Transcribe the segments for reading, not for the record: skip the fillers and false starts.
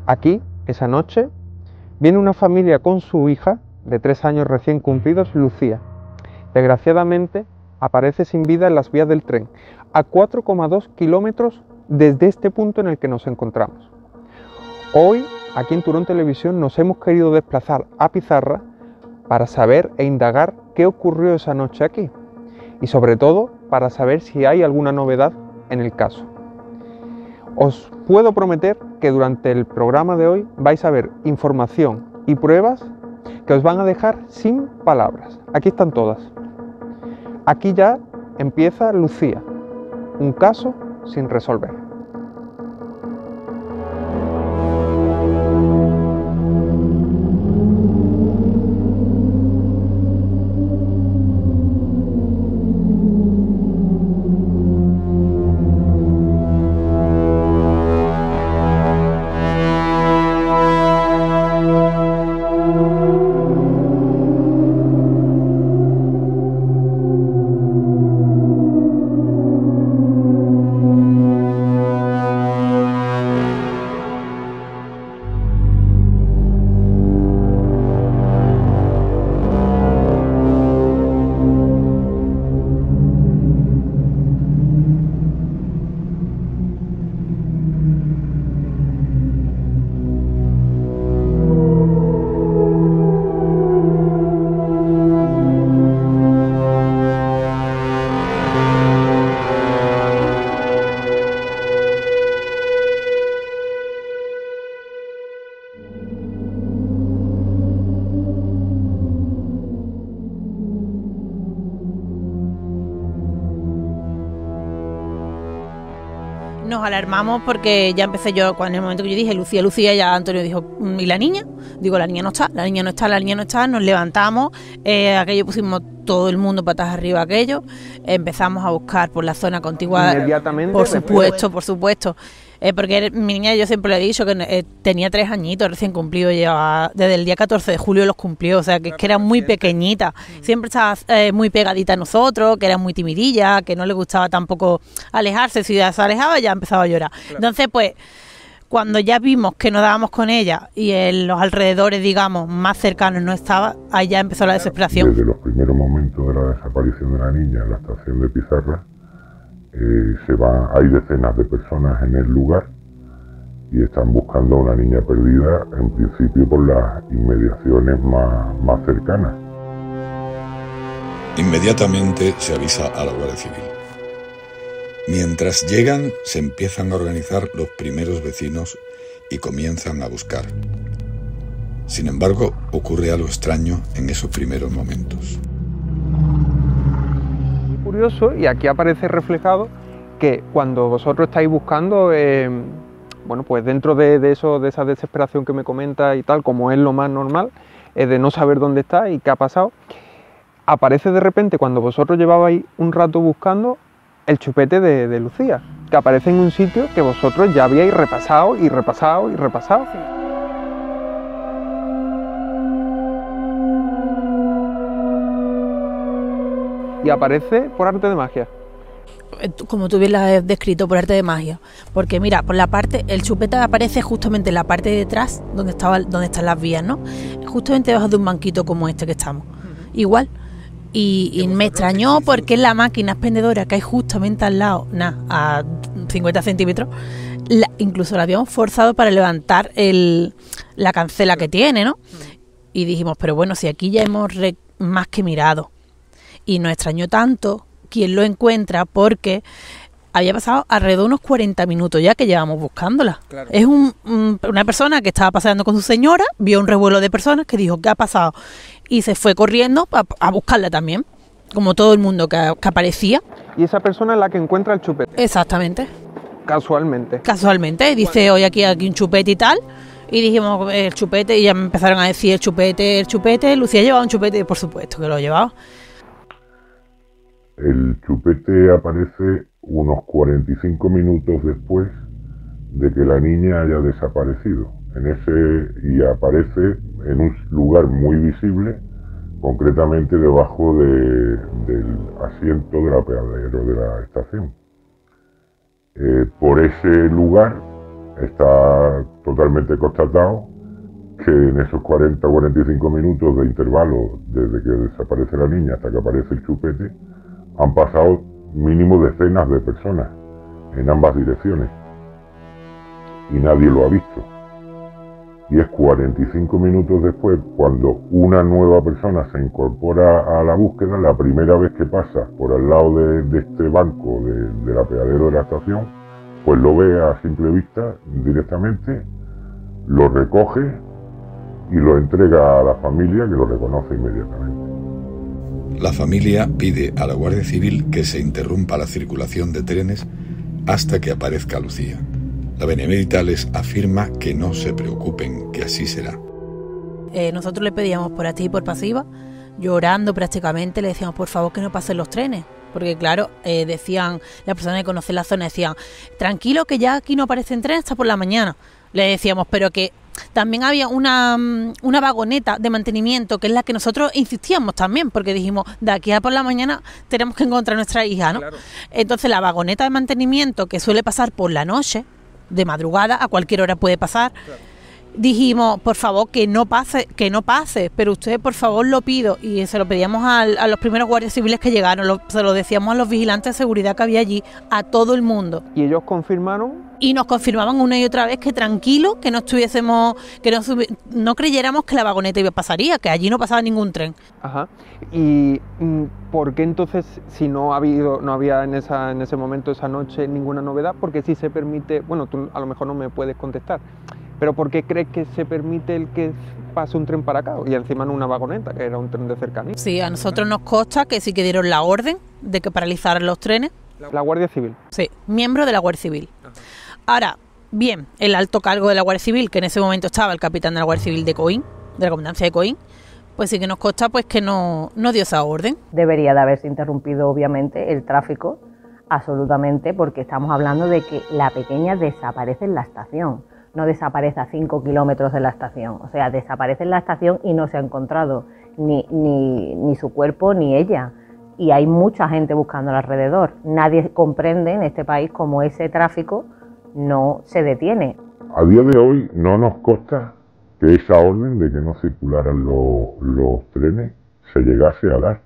Aquí, esa noche, viene una familia con su hija de 3 años recién cumplidos, Lucía. Desgraciadamente, aparece sin vida en las vías del tren, a 4,2 kilómetros desde este punto en el que nos encontramos. Hoy, aquí en Turón Televisión, nos hemos querido desplazar a Pizarra para saber e indagar qué ocurrió esa noche aquí y sobre todo para saber si hay alguna novedad en el caso. Os puedo prometer que durante el programa de hoy vais a ver información y pruebas que os van a dejar sin palabras. Aquí están todas. Aquí ya empieza Lucía, un caso sin resolver. Nos alarmamos porque ya empecé yo, cuando en el momento que yo dije Lucía, Lucía, ya Antonio dijo, ¿y la niña? Digo, la niña no está, la niña no está, la niña no está. Nos levantamos, aquello pusimos todo el mundo patas arriba aquello, empezamos a buscar por la zona contigua. Inmediatamente. Por supuesto. Porque mi niña, yo siempre le he dicho que tenía 3 añitos recién cumplido, llevaba desde el día 14 de julio los cumplió, o sea que era muy pequeñita, siempre estaba muy pegadita a nosotros, que era muy timidilla, que no le gustaba tampoco alejarse, si ya se alejaba ya empezaba a llorar. Entonces pues cuando ya vimos que no dábamos con ella y en los alrededores, digamos, más cercanos no estaba, ahí ya empezó la desesperación. Desde los primeros momentos de la desaparición de la niña en la estación de Pizarra, hay decenas de personas en el lugar y están buscando a una niña perdida, en principio por las inmediaciones más cercanas. Inmediatamente se avisa a la Guardia Civil. Mientras llegan, se empiezan a organizar los primeros vecinos y comienzan a buscar. Sin embargo, ocurre algo extraño en esos primeros momentos. Curioso, y aquí aparece reflejado que cuando vosotros estáis buscando, bueno, pues dentro de esa desesperación que me comenta y tal, como es lo más normal, de no saber dónde está y qué ha pasado, aparece de repente cuando vosotros llevabais un rato buscando el chupete de Lucía, que aparece en un sitio que vosotros ya habíais repasado y repasado y repasado. Y aparece por arte de magia. Como tú bien la has descrito, por arte de magia. Porque mira, por la parte, el chupete aparece justamente en la parte de detrás, donde están las vías, ¿no? Justamente debajo de un banquito como este que estamos. Igual. Y me extrañó porque la máquina expendedora que hay justamente al lado, a 50 centímetros, incluso la habíamos forzado para levantar la cancela que tiene, ¿no? Y dijimos, pero bueno, si aquí ya hemos más que mirado. Y nos extrañó tanto quien lo encuentra porque había pasado alrededor de unos 40 minutos ya que llevamos buscándola. Claro. Es una persona que estaba paseando con su señora, vio un revuelo de personas que dijo, ¿qué ha pasado? Y se fue corriendo a buscarla también, como todo el mundo que aparecía. Y esa persona es la que encuentra el chupete. Exactamente. Casualmente. Dice, hoy aquí un chupete y tal. Y dijimos, el chupete, y ya me empezaron a decir el chupete. Lucía llevaba un chupete, por supuesto que lo llevaba. El chupete aparece unos 45 minutos después de que la niña haya desaparecido. Y aparece en un lugar muy visible, concretamente debajo del asiento del apeadero de la estación. Por ese lugar está totalmente constatado que en esos 40 o 45 minutos de intervalo desde que desaparece la niña hasta que aparece el chupete, han pasado mínimo decenas de personas en ambas direcciones y nadie lo ha visto. Y es 45 minutos después, cuando una nueva persona se incorpora a la búsqueda, la primera vez que pasa por al lado de este banco del apeadero de la estación, pues lo ve a simple vista directamente, lo recoge y lo entrega a la familia, que lo reconoce inmediatamente. La familia pide a la Guardia Civil que se interrumpa la circulación de trenes hasta que aparezca Lucía. La Benemérita les afirma que no se preocupen, que así será. Nosotros le pedíamos por activa y por pasiva, llorando prácticamente, le decíamos por favor que no pasen los trenes. Porque claro, decían, las personas que conocen la zona decían, tranquilo que ya aquí no aparecen trenes hasta por la mañana. Le decíamos, pero que también había una vagoneta de mantenimiento, que es la que nosotros insistíamos también, porque dijimos, de aquí a por la mañana tenemos que encontrar a nuestra hija, ¿no? Claro. Entonces la vagoneta de mantenimiento, que suele pasar por la noche, de madrugada, a cualquier hora puede pasar, claro. Dijimos, por favor, que no pase, pero usted, por favor, lo pido. Y se lo pedíamos a los primeros guardias civiles que llegaron, se lo decíamos a los vigilantes de seguridad que había allí, a todo el mundo. ¿Y ellos confirmaron? Y nos confirmaban una y otra vez que tranquilo, que no estuviésemos, que no creyéramos que la vagoneta pasaría, que allí no pasaba ningún tren. Ajá. ¿Y por qué entonces, si no había en ese momento, esa noche, ninguna novedad? Porque sí se permite, bueno, tú a lo mejor no me puedes contestar, pero ¿por qué crees que se permite el que pase un tren para acá? Y encima no una vagoneta, que era un tren de cercanía. Sí, a nosotros nos consta que sí que dieron la orden de que paralizaran los trenes. ¿La Guardia Civil? Sí, miembro de la Guardia Civil. Ajá. Ahora, bien, el alto cargo de la Guardia Civil, que en ese momento estaba el capitán de la Guardia Civil de Coín, de la comandancia de Coín, pues sí que nos consta pues que no dio esa orden. Debería de haberse interrumpido obviamente el tráfico, absolutamente, porque estamos hablando de que la pequeña desaparece en la estación. No desaparece a 5 kilómetros de la estación, o sea, desaparece en la estación y no se ha encontrado ni su cuerpo ni ella. Y hay mucha gente buscando alrededor. Nadie comprende en este país cómo ese tráfico no se detiene. A día de hoy no nos consta que esa orden de que no circularan los trenes se llegase a dar.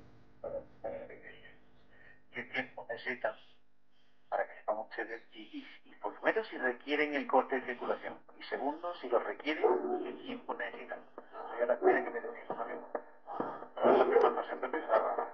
¿Qué tiempo necesitan para que sepan ustedes? Y por primero, si requieren el corte de circulación. Y segundo, si lo requieren, ¿qué tiempo necesitan? Y ahora quieren que me decimos también. La primera siempre pensaba.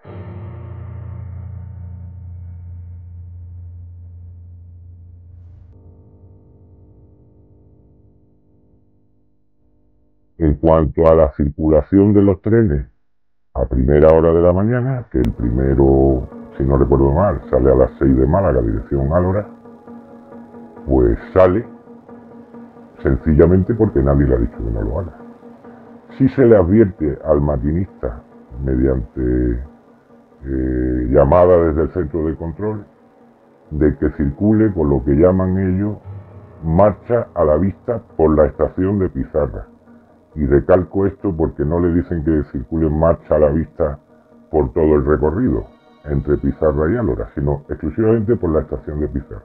En cuanto a la circulación de los trenes, a primera hora de la mañana, que el primero, si no recuerdo mal, sale a las 6 de Málaga, dirección Álora, pues sale sencillamente porque nadie le ha dicho que no lo haga. Sí se le advierte al maquinista mediante llamada desde el centro de control de que circule con lo que llaman ellos marcha a la vista por la estación de Pizarra. Y recalco esto porque no le dicen que circule en marcha a la vista por todo el recorrido entre Pizarra y Álora, sino exclusivamente por la estación de Pizarra.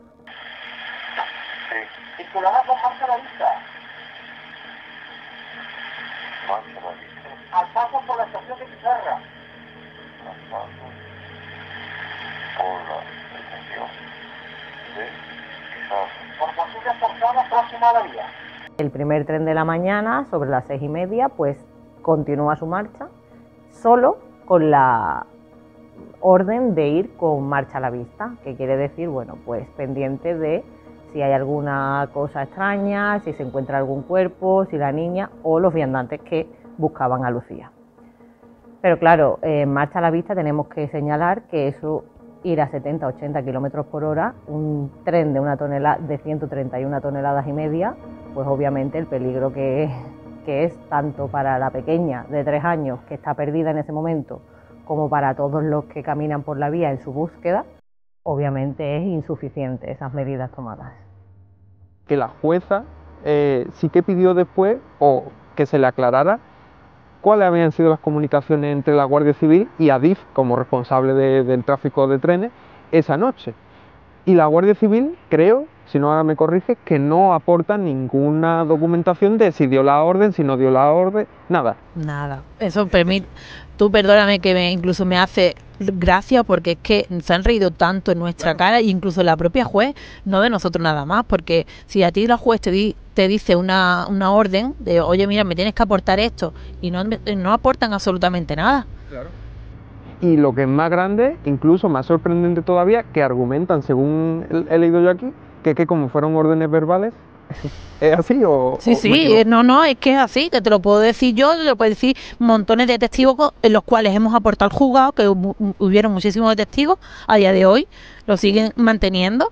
Circulamos con marcha a la vista. Marcha a la vista. Al paso por la estación de Pizarra. Al paso por la estación de Pizarra. Por posibles personas próximas a la vía. El primer tren de la mañana, sobre las 6:30, pues continúa su marcha, solo con la orden de ir con marcha a la vista, que quiere decir, bueno, pues pendiente de si hay alguna cosa extraña, si se encuentra algún cuerpo, si la niña o los viandantes que buscaban a Lucía. Pero claro, en marcha a la vista tenemos que señalar que eso, ir a 70-80 kilómetros por hora, un tren de 131 toneladas y media, pues obviamente el peligro que es tanto para la pequeña de 3 años que está perdida en ese momento, como para todos los que caminan por la vía en su búsqueda, obviamente es insuficiente esas medidas tomadas. Que la jueza sí que pidió después, o que se le aclarara, cuáles habían sido las comunicaciones entre la Guardia Civil y Adif como responsable del tráfico de trenes esa noche. Y la Guardia Civil, creo, si no ahora me corrige, que no aporta ninguna documentación de si dio la orden, si no dio la orden, nada. Nada. Eso permite. Tú perdóname que incluso me hace gracia porque es que se han reído tanto en nuestra cara, e incluso la propia juez, no de nosotros nada más, porque si a ti la juez te dice una orden de, oye, mira, me tienes que aportar esto, y no aportan absolutamente nada. Claro. Y lo que es más grande, incluso más sorprendente todavía, que argumentan, según he leído yo aquí, que como fueron órdenes verbales, ¿es así o...? Sí, no, es que es así, que te lo puedo decir yo, te lo puedo decir montones de testigos en los cuales hemos aportado al juzgado, que hubieron muchísimos testigos, a día de hoy lo siguen manteniendo.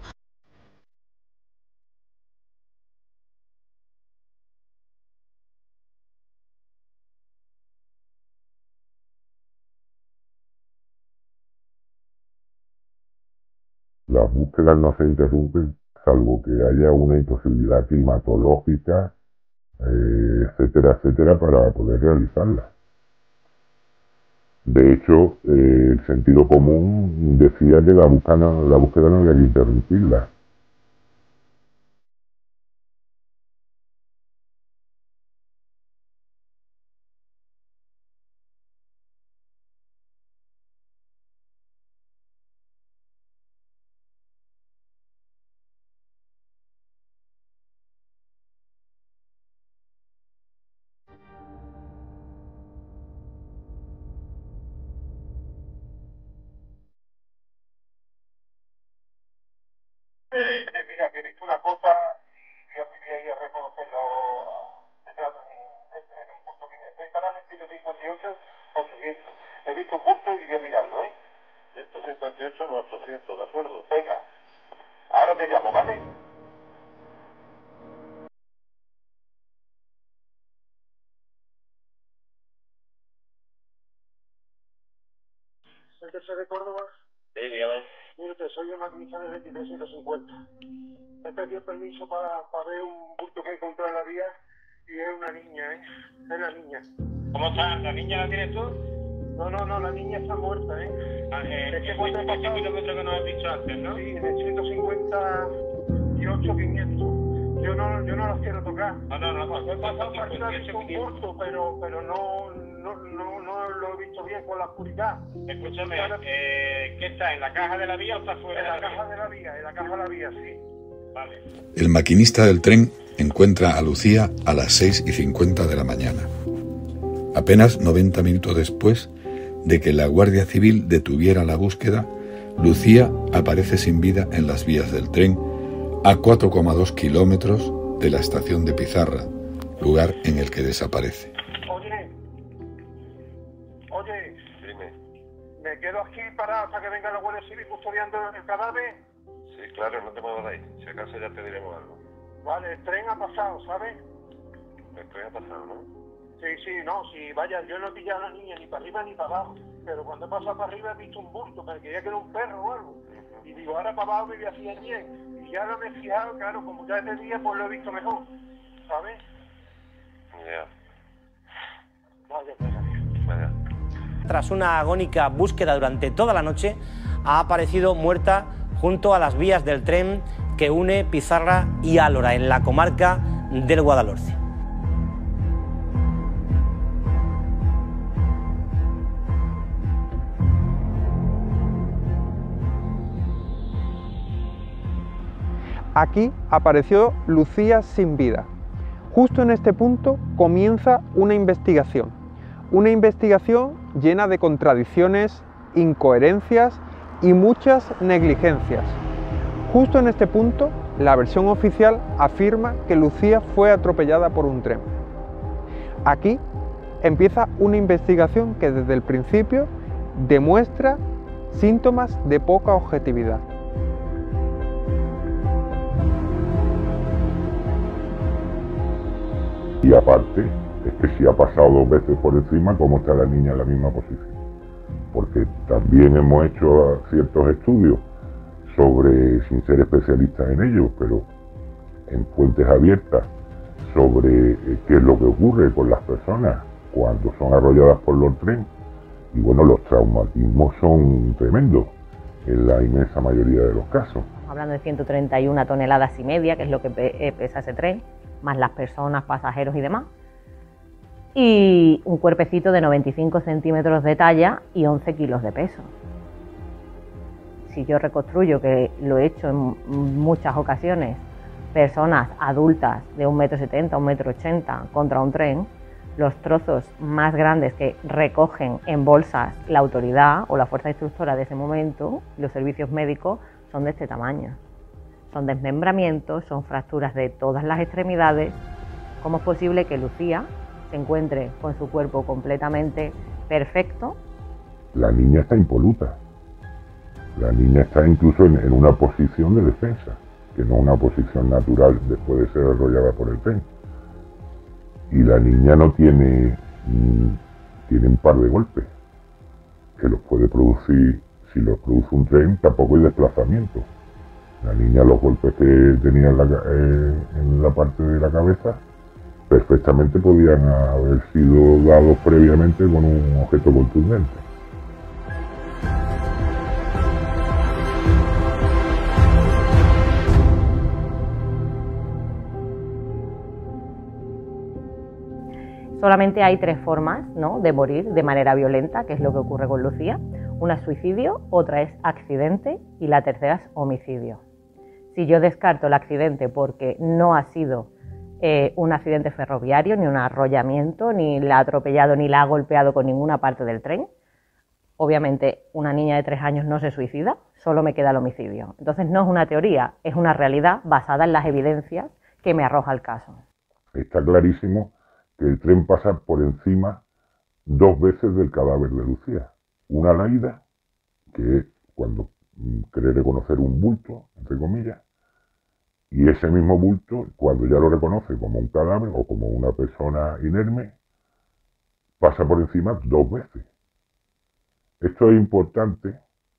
Las búsquedas no se interrumpen salvo que haya una imposibilidad climatológica, etcétera, etcétera, para poder realizarlas. De hecho, el sentido común decía que la búsqueda no había que interrumpirla. Mira, que he visto una cosa y yo quería ir a reconocerlo en un punto que estoy para el 158, 800. He visto un punto y voy a mirarlo, ¿eh? 158 o 800, ¿de acuerdo? Venga, ahora te llamo, ¿vale? ¿El de Córdoba? Sí, dígame. Mire, soy el maquinista de 2350. He pedido permiso para ver un bulto que he encontrado en la vía y es una niña, ¿eh? Es la niña. ¿Cómo está? ¿La niña la tienes tú? No, la niña está muerta, ¿eh? Es que cuando he pasado... kilómetros que nos has dicho antes, ¿no? Sí, en el 158, 500. Yo no las quiero tocar. No, cuando he pasado por un bulto, pero no lo he visto bien con la oscuridad. Escúchame, ¿qué está? ¿En la caja de la vía o está fuera? En la caja de la vía, sí. Vale. El maquinista del tren encuentra a Lucía a las 6:50 de la mañana. Apenas 90 minutos después de que la Guardia Civil detuviera la búsqueda, Lucía aparece sin vida en las vías del tren a 4,2 kilómetros de la estación de Pizarra, lugar en el que desaparece. Oye, dime. ¿Me quedo aquí parado hasta que venga la Guardia Civil custodiando el cadáver? Sí, claro, no te muevas de ahí. Si acaso ya te diremos algo. Vale, el tren ha pasado, ¿sabes? El tren ha pasado, ¿no? Sí, no, si vaya, yo no he pillado a la niña ni para arriba ni para abajo. Pero cuando he pasado para arriba he visto un bulto, me creía que era un perro o algo. Y digo, ahora para abajo me voy a fijar bien. Y ya lo me he fijado, claro, como ya es de día, pues lo he visto mejor. ¿Sabes? Ya. Vaya, vaya. Tras una agónica búsqueda durante toda la noche, ha aparecido muerta junto a las vías del tren que une Pizarra y Álora, en la comarca del Guadalhorce. Aquí apareció Lucía sin vida. Justo en este punto comienza una investigación llena de contradicciones, incoherencias y muchas negligencias. Justo en este punto, la versión oficial afirma que Lucía fue atropellada por un tren. Aquí empieza una investigación que desde el principio demuestra síntomas de poca objetividad. Y aparte, es que si ha pasado 2 veces por encima, ¿cómo está la niña en la misma posición? Porque también hemos hecho ciertos estudios sobre, sin ser especialistas en ello, pero en fuentes abiertas, sobre qué es lo que ocurre con las personas cuando son arrolladas por los trenes. Y bueno, los traumatismos son tremendos en la inmensa mayoría de los casos. hablando de 131 toneladas y media, que es lo que pesa ese tren, más las personas, pasajeros y demás. Y un cuerpecito de 95 centímetros de talla y 11 kilos de peso. Si yo reconstruyo, que lo he hecho en muchas ocasiones, personas adultas de 1,70 m, 1,80 m contra un tren, los trozos más grandes que recogen en bolsas la autoridad o la fuerza instructora de ese momento, los servicios médicos, son de este tamaño. Son desmembramientos, son fracturas de todas las extremidades. ¿Cómo es posible que Lucía se encuentre con su cuerpo completamente perfecto? La niña está impoluta. La niña está incluso en una posición de defensa, que no una posición natural después de ser arrollada por el tren. Y la niña no tiene un par de golpes, que los puede producir, si los produce un tren, tampoco hay desplazamiento. La niña, los golpes que tenía en la parte de la cabeza, perfectamente podían haber sido dados previamente con un objeto contundente. Solamente hay 3 formas, ¿no?, de morir de manera violenta, que es lo que ocurre con Lucía. Una es suicidio, otra es accidente y la tercera es homicidio. Si yo descarto el accidente porque no ha sido un accidente ferroviario, ni un arrollamiento, ni la ha atropellado, ni la ha golpeado con ninguna parte del tren, obviamente una niña de 3 años no se suicida, solo me queda el homicidio. Entonces no es una teoría, es una realidad basada en las evidencias que me arroja el caso. Está clarísimo que el tren pasa por encima 2 veces del cadáver de Lucía. Una a la ida, que es cuando cree reconocer un bulto, entre comillas, y ese mismo bulto, cuando ya lo reconoce como un cadáver o como una persona inerme, pasa por encima 2 veces. Esto es importante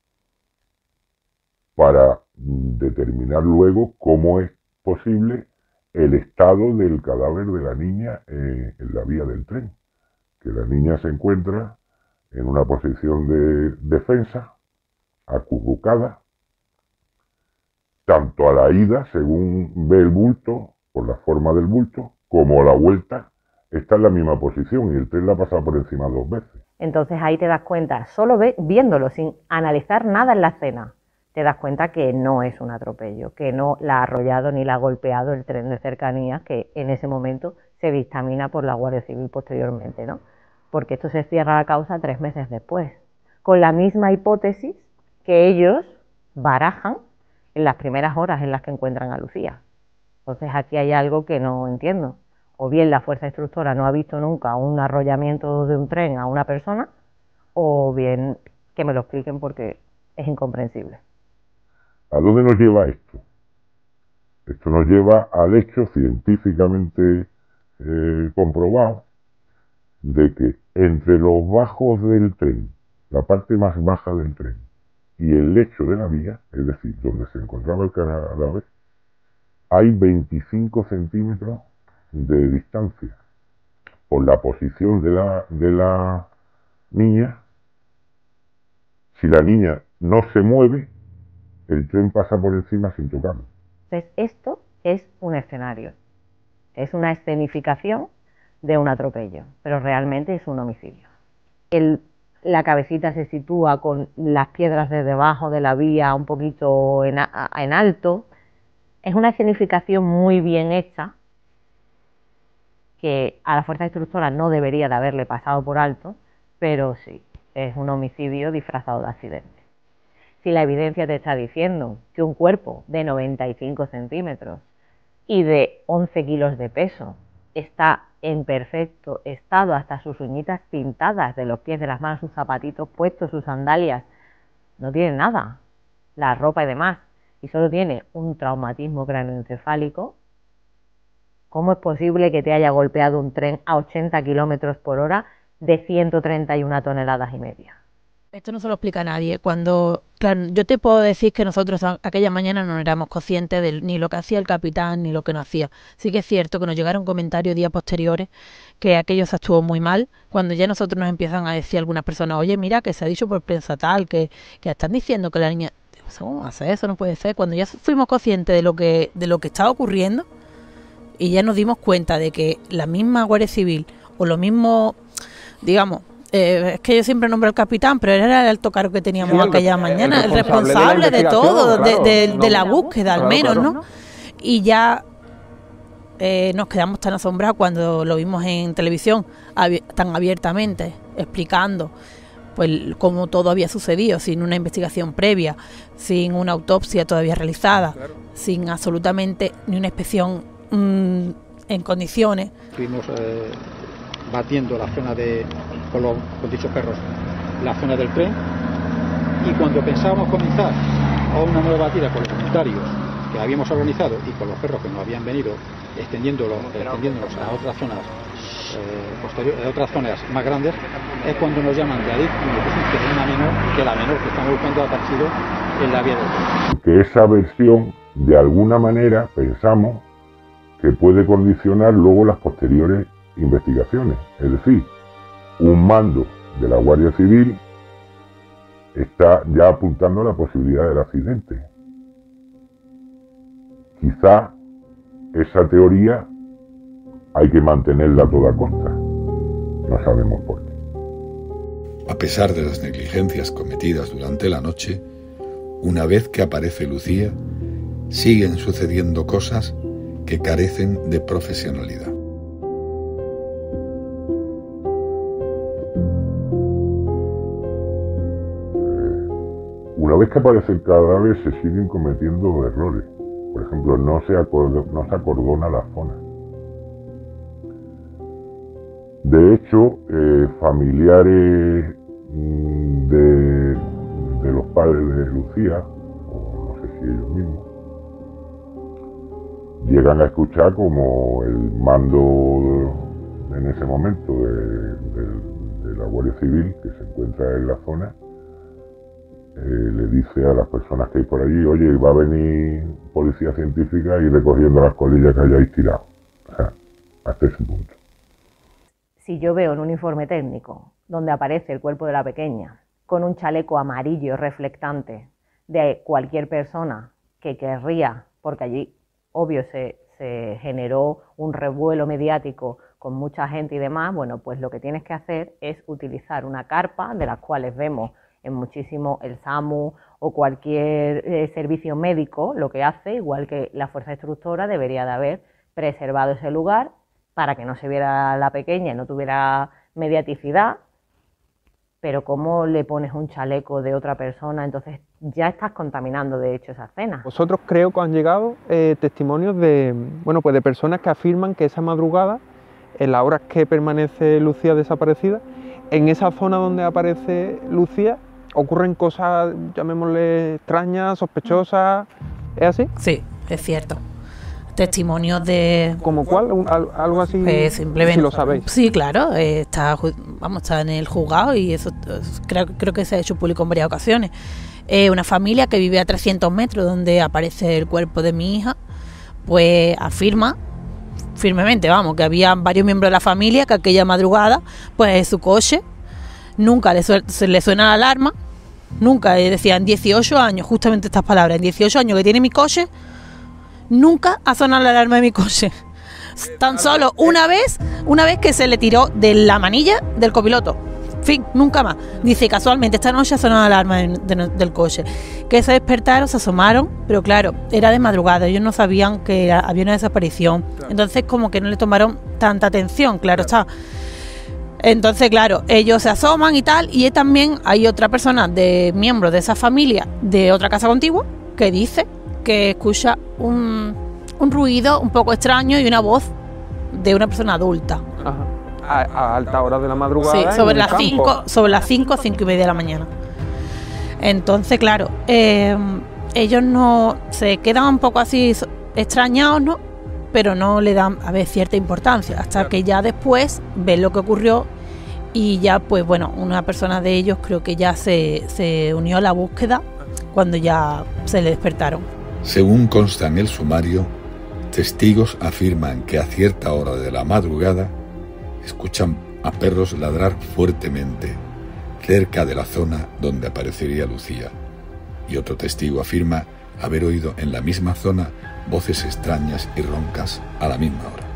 para determinar luego cómo es posible el estado del cadáver de la niña en la vía del tren. Que la niña se encuentra en una posición de defensa, acurrucada, tanto a la ida, según ve el bulto, por la forma del bulto, como a la vuelta, está en la misma posición y el tren la ha pasado por encima 2 veces. Entonces ahí te das cuenta, solo viéndolo, sin analizar nada en la escena, te das cuenta que no es un atropello, que no la ha arrollado ni la ha golpeado el tren de cercanías, que en ese momento se dictamina por la Guardia Civil posteriormente, ¿no? Porque esto se cierra la causa 3 meses después, con la misma hipótesis que ellos barajan en las primeras horas en las que encuentran a Lucía. Entonces aquí hay algo que no entiendo. O bien la fuerza instructora no ha visto nunca un arrollamiento de un tren a una persona, o bien que me lo expliquen porque es incomprensible. ¿A dónde nos lleva esto? Esto nos lleva al hecho científicamente comprobado de que entre los bajos del tren, la parte más baja del tren, y el lecho de la vía, es decir, donde se encontraba el cadáver, hay 25 centímetros de distancia. Por la posición de la niña, si la niña no se mueve, el tren pasa por encima sin tocarlo. Entonces esto es un escenario, es una escenificación de un atropello, pero realmente es un homicidio. La cabecita se sitúa con las piedras de debajo de la vía un poquito en alto. Es una escenificación muy bien hecha, que a la fuerza instructora no debería de haberle pasado por alto, pero sí, es un homicidio disfrazado de accidente. Si la evidencia te está diciendo que un cuerpo de 95 centímetros y de 11 kilos de peso está en perfecto estado, hasta sus uñitas pintadas de los pies, de las manos, sus zapatitos puestos, sus sandalias, no tiene nada, la ropa y demás, y solo tiene un traumatismo craneoencefálico, ¿cómo es posible que te haya golpeado un tren a 80 kilómetros por hora de 131 toneladas y media? Esto no se lo explica a nadie. Claro, yo te puedo decir que nosotros aquella mañana no éramos conscientes de ni lo que hacía el capitán ni lo que no hacía. Sí que es cierto que nos llegaron comentarios días posteriores que aquello se actuó muy mal, cuando ya nosotros nos empiezan a decir algunas personas, oye, mira, que se ha dicho por prensa tal, que están diciendo que la niña... ¿cómo va a ser? Eso no puede ser. Cuando ya fuimos conscientes de lo que estaba ocurriendo y ya nos dimos cuenta de que la misma Guardia Civil o lo mismo, digamos, es que yo siempre nombro al capitán, pero era el alto cargo que teníamos aquella mañana, el responsable de todo, claro, de la búsqueda, al menos, ¿no? Y ya nos quedamos tan asombrados cuando lo vimos en televisión, tan abiertamente, explicando pues cómo todo había sucedido, sin una investigación previa, sin una autopsia todavía realizada, sin absolutamente ni una inspección en condiciones. Estuvimos batiendo la zona con dichos perros, la zona del tren, y cuando pensábamos comenzar a una nueva batida con los voluntarios que habíamos organizado y con los perros que nos habían venido extendiéndonos a otras zonas posteriores, a otras zonas más grandes, es cuando nos llaman de ahí y nos dicen que hay la menor que estamos buscando ha aparecido en la vía del tren. Que esa versión, de alguna manera, pensamos que puede condicionar luego las posteriores investigaciones. Es decir, un mando de la Guardia Civil está ya apuntando a la posibilidad del accidente. Quizá esa teoría hay que mantenerla a toda costa. No sabemos por qué. A pesar de las negligencias cometidas durante la noche, una vez que aparece Lucía, siguen sucediendo cosas que carecen de profesionalidad. Una vez que aparece el cadáver se siguen cometiendo errores. Por ejemplo, no se acordona la zona. De hecho, familiares de los padres de Lucía, o no sé si ellos mismos, llegan a escuchar como el mando en ese momento de la Guardia Civil, que se encuentra en la zona, le dice a las personas que hay por allí: oye, va a venir policía científica y recogiendo las colillas que hayáis tirado. O sea, hasta ese punto. Si yo veo en un informe técnico donde aparece el cuerpo de la pequeña con un chaleco amarillo reflectante de cualquier persona que querría, porque allí, obvio, se generó un revuelo mediático con mucha gente y demás, bueno, pues lo que tienes que hacer es utilizar una carpa, de las cuales vemos en muchísimo el SAMU o cualquier servicio médico, lo que hace, igual que la fuerza destructora, debería de haber preservado ese lugar para que no se viera la pequeña y no tuviera mediaticidad. Pero ¿cómo le pones un chaleco de otra persona? Entonces ya estás contaminando, de hecho, esa escena. Vosotros creo que han llegado testimonios de personas que afirman que esa madrugada, en las horas que permanece Lucía desaparecida, en esa zona donde aparece Lucía, ocurren cosas, llamémosle, extrañas, sospechosas. ¿Es así? Sí, es cierto. Testimonios de... ¿Como cuál? ¿Algo así? Simplemente, si lo sabéis. Sí, claro, está en el juzgado y eso creo que se ha hecho público en varias ocasiones. Una familia que vive a 300 metros donde aparece el cuerpo de mi hija, pues afirma firmemente, que había varios miembros de la familia que aquella madrugada, pues en su coche nunca se le suena la alarma, nunca, decían 18 años, justamente estas palabras, en 18 años que tiene mi coche, nunca ha sonado la alarma de mi coche. Tan solo una vez que se le tiró de la manilla del copiloto. Fin, nunca más. Dice, casualmente esta noche ha sonado la alarma del coche. Que se despertaron, se asomaron, pero claro, era de madrugada, ellos no sabían que había una desaparición. Entonces como que no le tomaron tanta atención, claro está. Entonces, claro, ellos se asoman y tal, y también hay otra persona miembro de esa familia de otra casa contigua que dice que escucha un ruido un poco extraño y una voz de una persona adulta. Ajá. A alta hora de la madrugada. Sí, sobre las 5 y media de la mañana. Entonces, claro, ellos no se quedan un poco así extrañados, ¿no? Pero no le dan cierta importancia, hasta que ya después ven lo que ocurrió y ya, pues bueno, una persona de ellos creo que ya se unió a la búsqueda cuando ya se le despertaron. Según consta en el sumario, testigos afirman que a cierta hora de la madrugada escuchan a perros ladrar fuertemente cerca de la zona donde aparecería Lucía. y otro testigo afirma haber oído en la misma zona voces extrañas y roncas a la misma hora.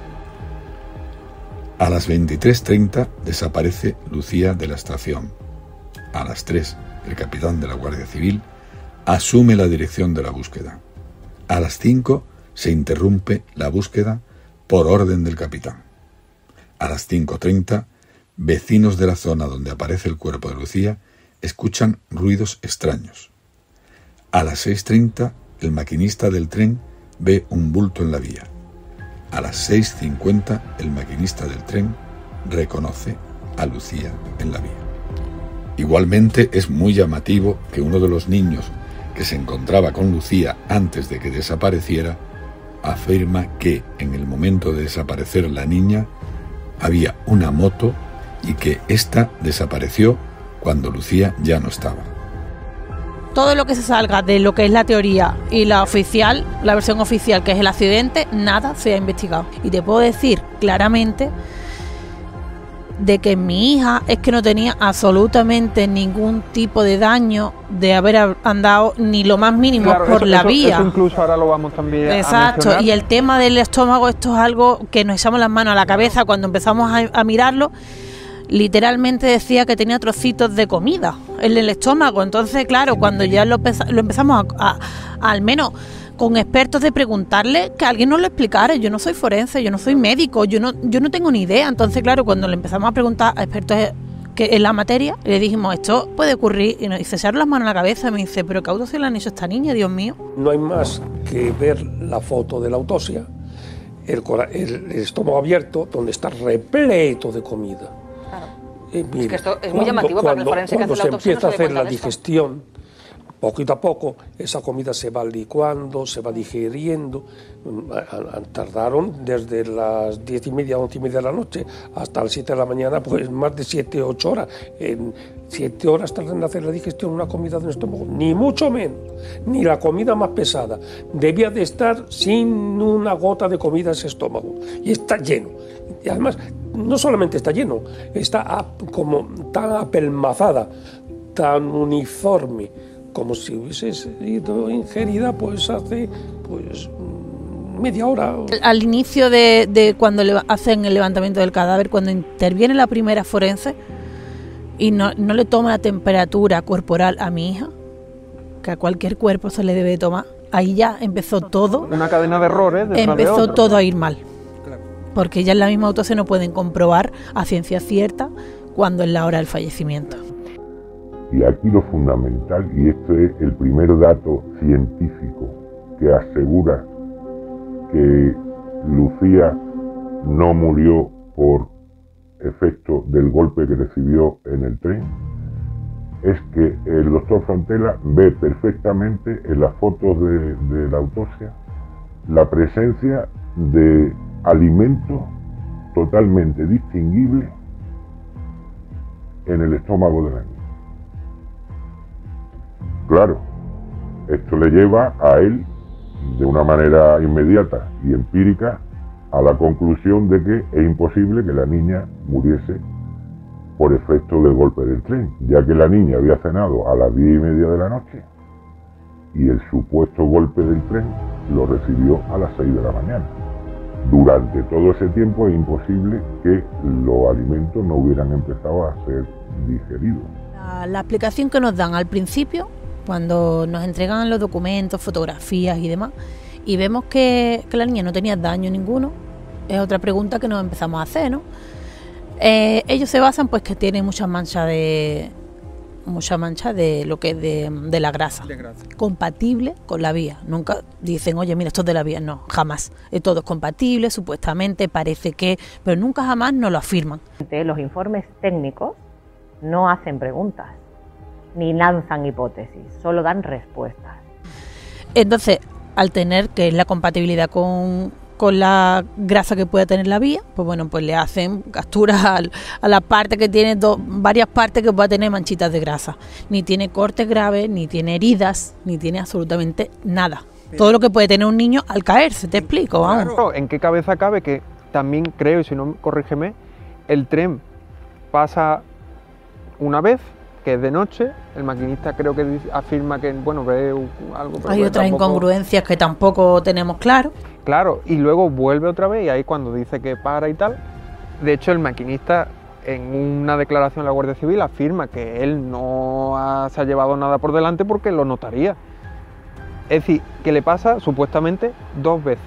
A las 23:30 desaparece Lucía de la estación. A las 3, el capitán de la Guardia Civil asume la dirección de la búsqueda. A las 5 se interrumpe la búsqueda por orden del capitán. A las 5:30, vecinos de la zona donde aparece el cuerpo de Lucía escuchan ruidos extraños. A las 6:30, el maquinista del tren ve un bulto en la vía. A las 6:50, el maquinista del tren reconoce a Lucía en la vía. Igualmente es muy llamativo que uno de los niños que se encontraba con Lucía antes de que desapareciera afirma que en el momento de desaparecer la niña había una moto y que ésta desapareció cuando Lucía ya no estaba. Todo lo que se salga de lo que es la teoría y la oficial, la versión oficial, que es el accidente, nada se ha investigado. Y te puedo decir claramente de que mi hija es que no tenía absolutamente ningún tipo de daño de haber andado ni lo más mínimo por la vía. Eso incluso ahora lo vamos también Exacto, a mencionar. Y el tema del estómago, esto es algo que nos echamos las manos a la cabeza cuando empezamos a mirarlo. Literalmente decía que tenía trocitos de comida en el estómago. Entonces, claro, cuando ya lo empezamos a al menos con expertos de preguntarle, que alguien nos lo explicara. Yo no soy forense, yo no soy médico, yo no tengo ni idea. Entonces, claro, cuando le empezamos a preguntar a expertos que en la materia, le dijimos, esto puede ocurrir, y nos dice, se echaron las manos a la cabeza y me dice, pero ¿qué autopsia le han hecho a esta niña, Dios mío? No hay más que ver la foto de la autopsia, el estómago abierto, donde está repleto de comida. Es que esto es muy llamativo para el forense que hace la autopsia. Cuando se empieza a hacer la digestión, poquito a poco, esa comida se va licuando, se va digiriendo. Tardaron desde las 10:30, 11:30 de la noche hasta las 7 de la mañana, pues más de 7, 8 horas. En 7 horas tardan en hacer la digestión una comida de un estómago, ni mucho menos, ni la comida más pesada. Debía de estar sin una gota de comida ese estómago. Y está lleno. Y además, no solamente está lleno, está como tan apelmazada, tan uniforme, como si hubiese sido ingerida pues hace media hora. Al inicio de cuando hacen el levantamiento del cadáver, cuando interviene la primera forense y no le toma la temperatura corporal a mi hija, que a cualquier cuerpo se le debe tomar, ahí ya empezó todo. Una cadena de errores. Empezó todo a ir mal. Porque ya en la misma autopsia no pueden comprobar a ciencia cierta cuándo es la hora del fallecimiento. Y aquí lo fundamental, y este es el primer dato científico que asegura que Lucía no murió por efecto del golpe que recibió en el tren, es que el doctor Fontela ve perfectamente en las fotos de la autopsia la presencia de alimento totalmente distinguible en el estómago de la niña. Claro, esto le lleva a él, de una manera inmediata y empírica, a la conclusión de que es imposible que la niña muriese por efecto del golpe del tren, ya que la niña había cenado a las 10:30 de la noche y el supuesto golpe del tren lo recibió a las 6 de la mañana. Durante todo ese tiempo es imposible que los alimentos no hubieran empezado a ser digeridos. La explicación que nos dan al principio, cuando nos entregan los documentos, fotografías y demás, y vemos que la niña no tenía daño ninguno, es otra pregunta que nos empezamos a hacer, ¿no? Ellos se basan pues que tiene mucha mancha de lo que es de la grasa, compatible con la vía. Nunca dicen, oye, mira, esto es de la vía. No, jamás. Todo es compatible, supuestamente, parece que, pero nunca jamás nos lo afirman. Los informes técnicos no hacen preguntas, ni lanzan hipótesis, solo dan respuestas. Entonces, al tener que es la compatibilidad con la grasa que pueda tener la vía, pues bueno, pues le hacen capturas a la parte que tiene varias partes que pueda tener manchitas de grasa. Ni tiene cortes graves, ni tiene heridas, ni tiene absolutamente nada. Todo lo que puede tener un niño al caerse, te explico, vamos. Claro, ¿en qué cabeza cabe que también creo, y si no, corrígeme, el tren pasa una vez, que es de noche, el maquinista creo que afirma que, bueno, ve algo... Pero hay otras incongruencias que tampoco tenemos claro. Claro, y luego vuelve otra vez y ahí cuando dice que para y tal. De hecho, el maquinista en una declaración a la Guardia Civil afirma que él no se ha llevado nada por delante porque lo notaría. Es decir, que le pasa supuestamente 2 veces.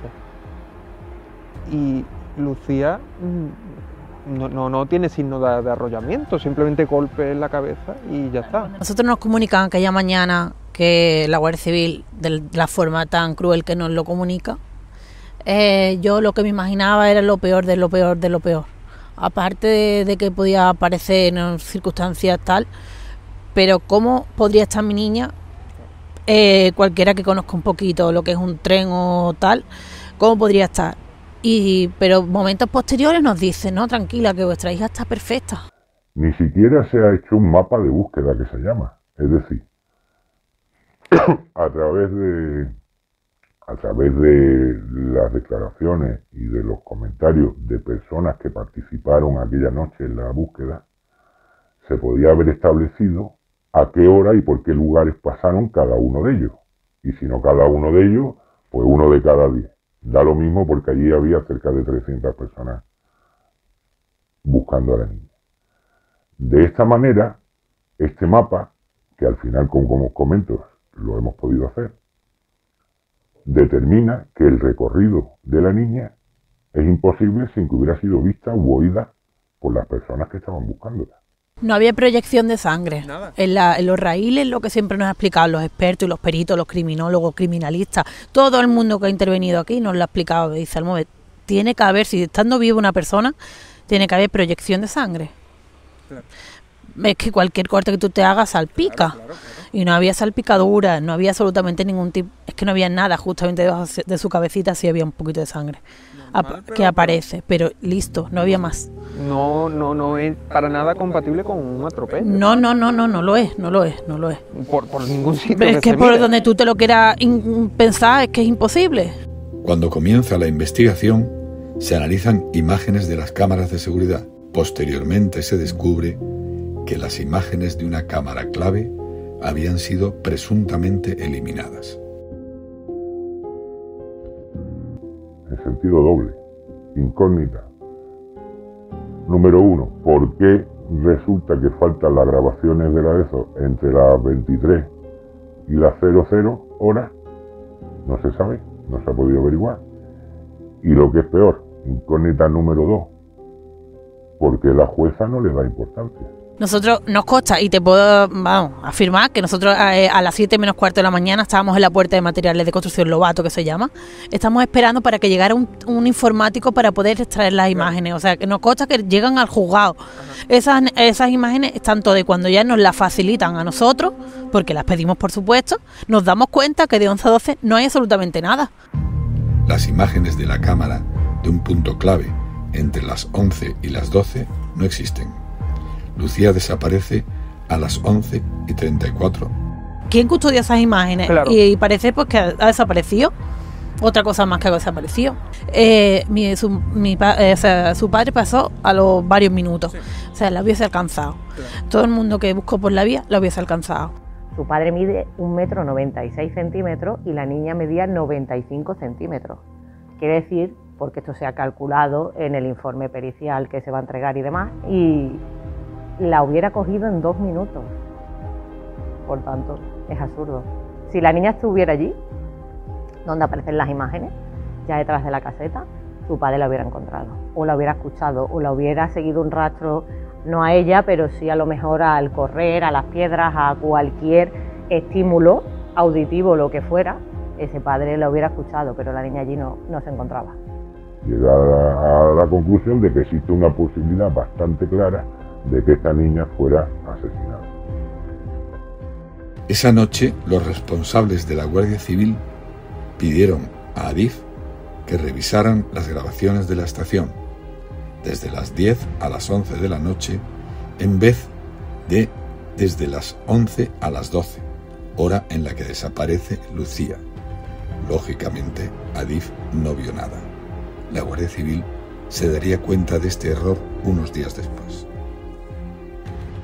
Y Lucía no tiene signo de arrollamiento, simplemente golpe en la cabeza y ya está. Nosotros nos comunican aquella mañana que la Guardia Civil, de la forma tan cruel que nos lo comunica, yo lo que me imaginaba era lo peor de lo peor de lo peor. Aparte de que podía aparecer en circunstancias tal, pero ¿cómo podría estar mi niña? Cualquiera que conozca un poquito lo que es un tren o tal, ¿cómo podría estar? Pero momentos posteriores nos dicen, no, tranquila, que vuestra hija está perfecta. Ni siquiera se ha hecho un mapa de búsqueda, que se llama. Es decir, a través de las declaraciones y de los comentarios de personas que participaron aquella noche en la búsqueda, se podía haber establecido a qué hora y por qué lugares pasaron cada uno de ellos. Y si no cada uno de ellos, pues uno de cada 10. Da lo mismo porque allí había cerca de 300 personas buscando a la niña. De esta manera, este mapa, que al final, como os comento, lo hemos podido hacer, determina que el recorrido de la niña es imposible sin que hubiera sido vista u oída por las personas que estaban buscándola. No había proyección de sangre. Nada. En los raíles, lo que siempre nos han explicado los expertos y los peritos, los criminólogos, criminalistas, todo el mundo que ha intervenido aquí nos lo ha explicado. Dice Almove, tiene que haber, si estando viva una persona, tiene que haber proyección de sangre. Claro. Es que cualquier corte que tú te hagas salpica. Claro. Y no había salpicadura, no había absolutamente ningún tipo, es que no había nada, justamente debajo de su cabecita sí había un poquito de sangre que aparece, pero listo, no había más. No es para nada compatible con un atropello. No lo es. Por ningún sitio. Pero es que por donde tú te lo quieras pensar es que es imposible. Cuando comienza la investigación, se analizan imágenes de las cámaras de seguridad. Posteriormente se descubre que las imágenes de una cámara clave habían sido presuntamente eliminadas. En sentido doble, incógnita. Número 1, ¿por qué resulta que faltan las grabaciones de la ESO entre las 23 y las 00 horas? No se sabe, no se ha podido averiguar. Y lo que es peor, incógnita número 2, ¿por qué la jueza no le da importancia? Nosotros nos consta, y te puedo afirmar que nosotros a las 7 menos cuarto de la mañana estábamos en la puerta de materiales de construcción Lobato, que se llama. Estamos esperando para que llegara un informático para poder extraer las imágenes. O sea, que nos consta que llegan al juzgado. Esas imágenes, tanto de cuando ya nos las facilitan a nosotros, porque las pedimos por supuesto, nos damos cuenta que de 11 a 12 no hay absolutamente nada. Las imágenes de la cámara de un punto clave entre las 11 y las 12 no existen. Lucía desaparece a las 11:34. ¿Quién custodia esas imágenes? Claro. Y parece pues que ha desaparecido. Otra cosa más que ha desaparecido. Su padre pasó a los varios minutos. Sí. O sea, la hubiese alcanzado. Claro. Todo el mundo que buscó por la vía la hubiese alcanzado. Su padre mide 1,96 m y la niña medía 95 centímetros. Quiere decir, porque esto se ha calculado en el informe pericial que se va a entregar y demás, y la hubiera cogido en 2 minutos. Por tanto, es absurdo. Si la niña estuviera allí, donde aparecen las imágenes, ya detrás de la caseta, su padre la hubiera encontrado, o la hubiera escuchado, o la hubiera seguido un rastro, no a ella, pero sí a lo mejor al correr, a las piedras, a cualquier estímulo auditivo, lo que fuera, ese padre la hubiera escuchado, pero la niña allí no se encontraba. Llegar a la conclusión de que existe una posibilidad bastante clara de que esta niña fuera asesinada. Esa noche, los responsables de la Guardia Civil pidieron a Adif que revisaran las grabaciones de la estación desde las 10 a las 11 de la noche en vez de desde las 11 a las 12, hora en la que desaparece Lucía. Lógicamente, Adif no vio nada. La Guardia Civil se daría cuenta de este error unos días después.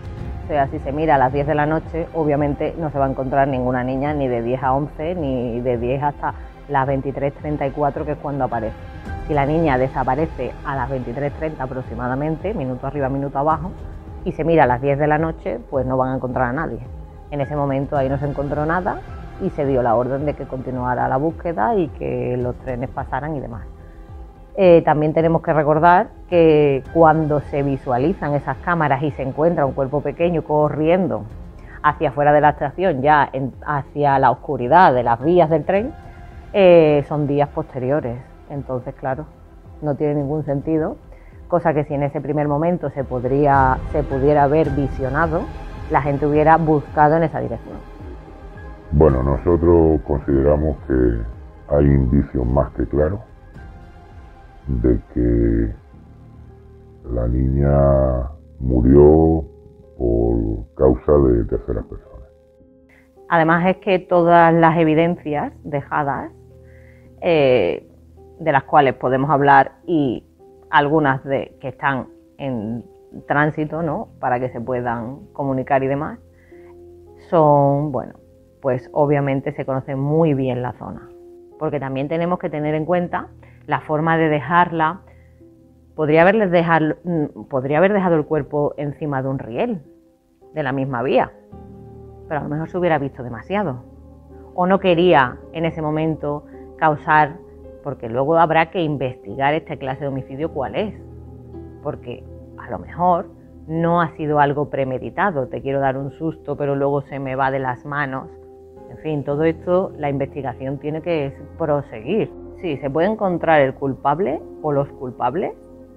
O sea, si se mira a las 10 de la noche, obviamente no se va a encontrar ninguna niña ni de 10 a 11, ni de 10 hasta las 23:34, que es cuando aparece. Si la niña desaparece a las 23:30 aproximadamente, minuto arriba, minuto abajo, y se mira a las 10 de la noche, pues no van a encontrar a nadie. En ese momento ahí no se encontró nada y se dio la orden de que continuara la búsqueda y que los trenes pasaran y demás. También tenemos que recordar que cuando se visualizan esas cámaras y se encuentra un cuerpo pequeño corriendo hacia afuera de la estación, ya hacia la oscuridad de las vías del tren, son días posteriores. Entonces, claro, no tiene ningún sentido, cosa que si en ese primer momento se pudiera haber visionado, la gente hubiera buscado en esa dirección. Bueno, nosotros consideramos que hay indicios más que claros de que la niña murió por causa de terceras personas. Además es que todas las evidencias dejadas, de las cuales podemos hablar, y algunas que están en tránsito, ¿no?, para que se puedan comunicar y demás, son, bueno, pues obviamente se conoce muy bien la zona, porque también tenemos que tener en cuenta la forma de dejarla. Podría haber dejado el cuerpo encima de un riel de la misma vía, pero a lo mejor se hubiera visto demasiado, o no quería en ese momento causar, porque luego habrá que investigar esta clase de homicidio cuál es, porque a lo mejor no ha sido algo premeditado, te quiero dar un susto pero luego se me va de las manos. En fin, todo esto, la investigación tiene que proseguir. Sí, se puede encontrar el culpable o los culpables.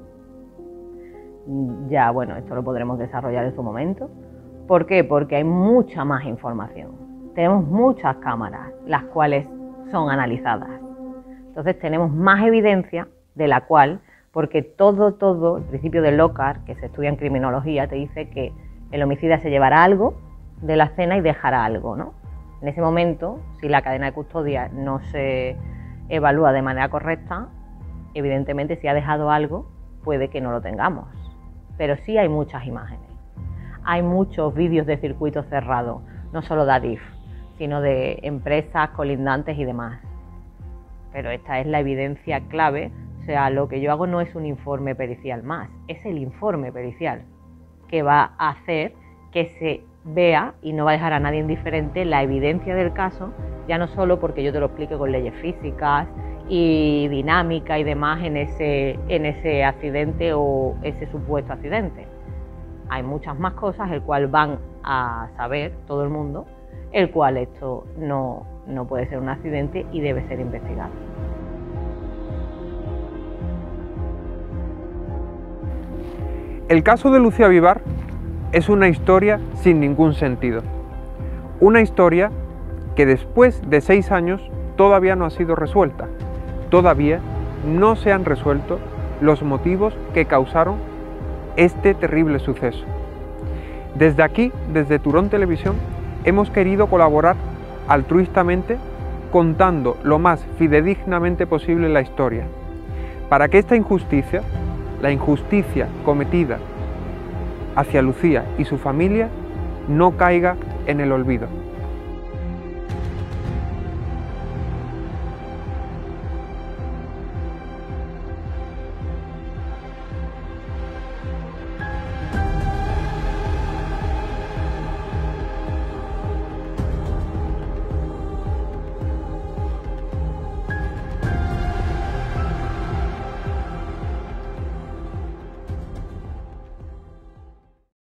Ya, bueno, esto lo podremos desarrollar en su momento. ¿Por qué? Porque hay mucha más información. Tenemos muchas cámaras, las cuales son analizadas. Entonces tenemos más evidencia de la cual, porque todo, el principio de Lockhart, que se estudia en criminología, te dice que el homicida se llevará algo de la escena y dejará algo, ¿no? En ese momento, si la cadena de custodia no se evalúa de manera correcta, evidentemente si ha dejado algo, puede que no lo tengamos. Pero sí hay muchas imágenes. Hay muchos vídeos de circuito cerrado, no solo de Adif, sino de empresas colindantes y demás. Pero esta es la evidencia clave. O sea, lo que yo hago no es un informe pericial más, es el informe pericial que va a hacer que se vea y no va a dejar a nadie indiferente la evidencia del caso, ya no solo porque yo te lo explique con leyes físicas y dinámica y demás en ese accidente o ese supuesto accidente. Hay muchas más cosas el cual van a saber todo el mundo, el cual esto no puede ser un accidente y debe ser investigado. El caso de Lucía Vivar es una historia sin ningún sentido. Una historia que después de 6 años todavía no ha sido resuelta. Todavía no se han resuelto los motivos que causaron este terrible suceso. Desde aquí, desde Turón Televisión, hemos querido colaborar altruistamente contando lo más fidedignamente posible la historia, para que esta injusticia, la injusticia cometida hacia Lucía y su familia, no caiga en el olvido.